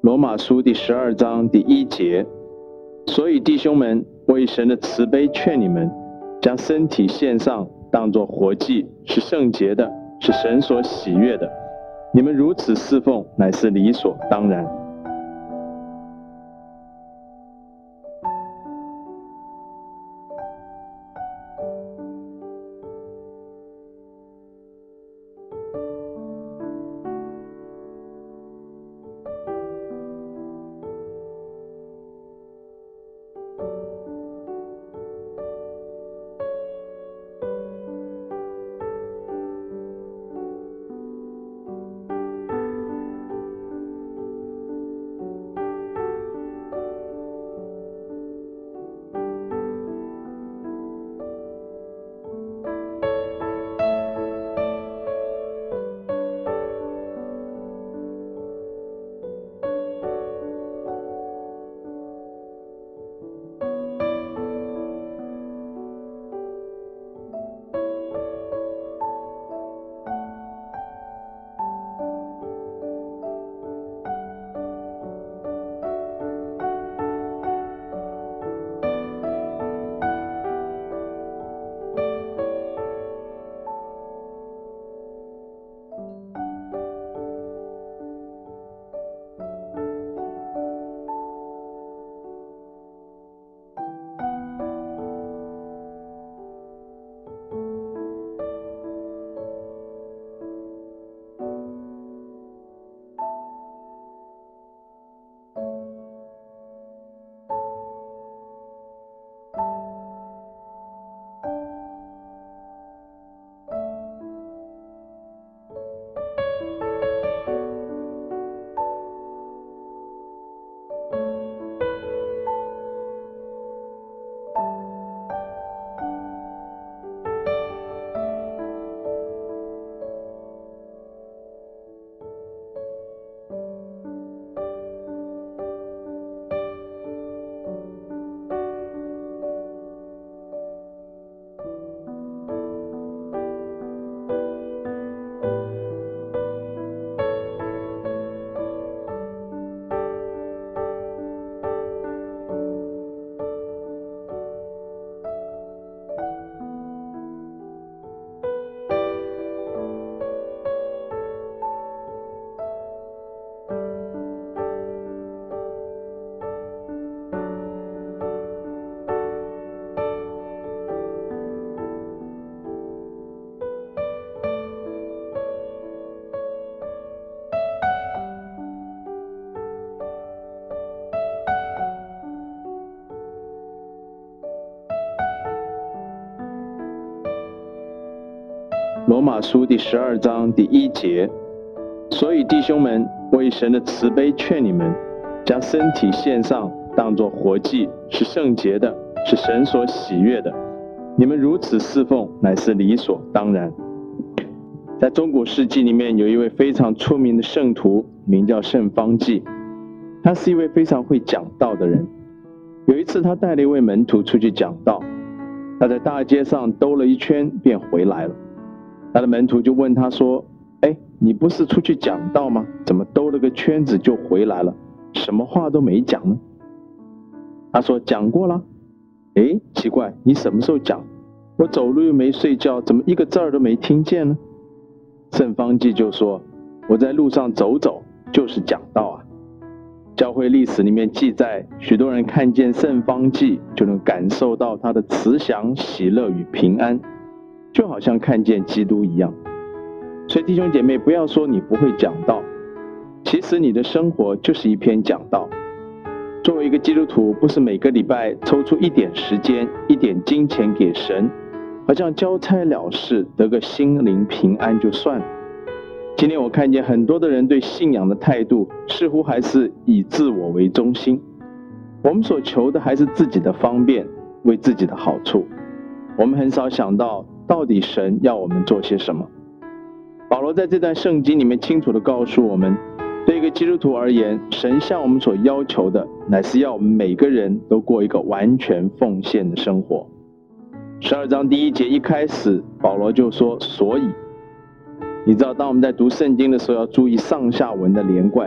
罗马书第12章第1节，所以弟兄们，为神的慈悲劝你们，将身体献上，当作活祭，是圣洁的，是神所喜悦的。你们如此侍奉，乃是理所当然。罗马书第12章第1节，所以弟兄们，为神的慈悲劝你们，将身体献上，当作活祭，是圣洁的，是神所喜悦的。你们如此侍奉，乃是理所当然。在中古世纪里面，有一位非常出名的圣徒，名叫圣方济。他是一位非常会讲道的人。有一次，他带了一位门徒出去讲道，他在大街上兜了一圈，便回来了。他的门徒就问他说：你不是出去讲道吗？怎么兜了个圈子就回来了？什么话都没讲呢？他说：讲过了。奇怪，你什么时候讲？我走路又没睡觉，怎么一个字儿都没听见呢？圣方济就说：我在路上走走，就是讲道啊。教会历史里面记载，许多人看见圣方济就能感受到他的慈祥、喜乐与平安，就好像看见基督一样。所以弟兄姐妹，不要说你不会讲道，其实你的生活就是一篇讲道。作为一个基督徒，不是每个礼拜抽出一点时间、一点金钱给神，好像交差了事，得个心灵平安就算了。今天我看见很多的人对信仰的态度，似乎还是以自我为中心。我们所求的还是自己的方便，为自己的好处。我们很少想到，到底神要我们做些什么。保罗在这段圣经里面清楚地告诉我们，对一个基督徒而言，神向我们所要求的，乃是要我们每个人都过一个完全奉献的生活。12章第1节一开始，保罗就说：所以。你知道，当我们在读圣经的时候，要注意上下文的连贯。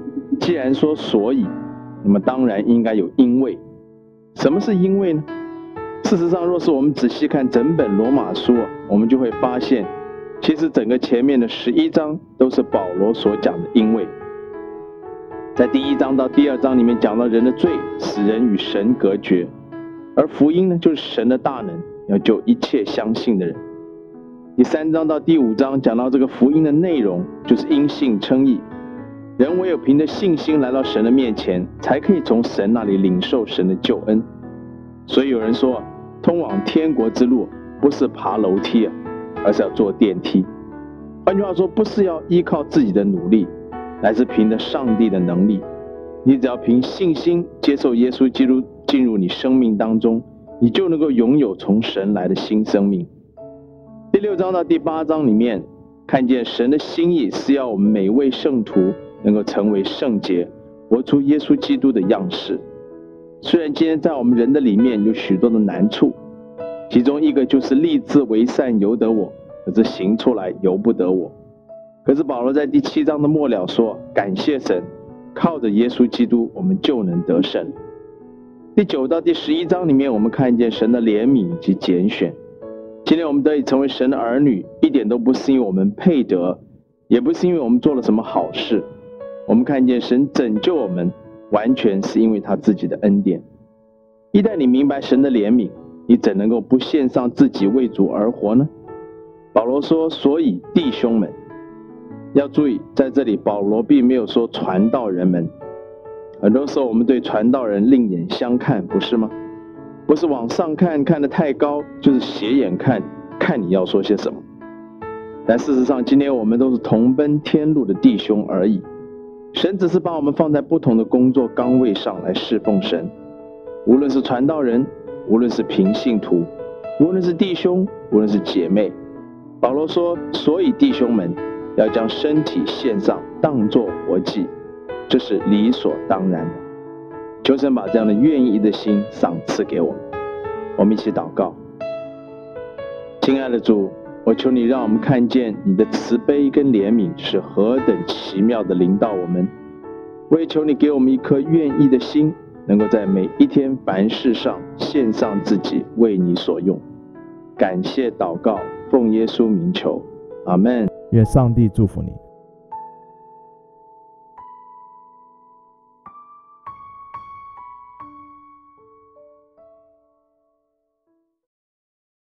既然说所以，那么当然应该有因为。什么是因为呢？事实上，若是我们仔细看整本罗马书，我们就会发现，其实整个前面的11章都是保罗所讲的因为。在第1章到第2章里面讲到人的罪使人与神隔绝，而福音呢，就是神的大能要救一切相信的人。第3章到第5章讲到这个福音的内容，就是因信称义，人唯有凭着信心来到神的面前，才可以从神那里领受神的救恩。所以有人说，通往天国之路不是爬楼梯而是要坐电梯。换句话说，不是要依靠自己的努力，乃是凭着上帝的能力。你只要凭信心接受耶稣基督进入你生命当中，你就能够拥有从神来的新生命。第6章到第8章里面看见神的心意是要我们每位圣徒能够成为圣洁，活出耶稣基督的样式。虽然今天在我们人的里面有许多的难处，其中一个就是立志为善由得我，可是行出来由不得我。可是保罗在第7章的末了说，感谢神，靠着耶稣基督我们就能得胜。第9到第11章里面我们看见神的怜悯以及拣选。今天我们得以成为神的儿女，一点都不是因为我们配得，也不是因为我们做了什么好事。我们看见神拯救我们，完全是因为他自己的恩典。一旦你明白神的怜悯，你怎能够不献上自己为主而活呢？保罗说，所以弟兄们，要注意，在这里保罗并没有说传道人们。很多时候我们对传道人另眼相看，不是吗？不是往上看，看得太高，就是斜眼看，看你要说些什么。但事实上，今天我们都是同奔天路的弟兄而已。神只是把我们放在不同的工作岗位上来侍奉神，无论是传道人，无论是平信徒，无论是弟兄，无论是姐妹。保罗说，所以弟兄们要将身体献上，当作活祭，这是理所当然的。求神把这样的愿意的心赏赐给我们。我们一起祷告。亲爱的主，我求你让我们看见你的慈悲跟怜悯是何等奇妙的临到我们。我也求你给我们一颗愿意的心，能够在每一天凡事上献上自己，为你所用。感谢祷告，奉耶稣名求，阿们。 愿上帝祝福你。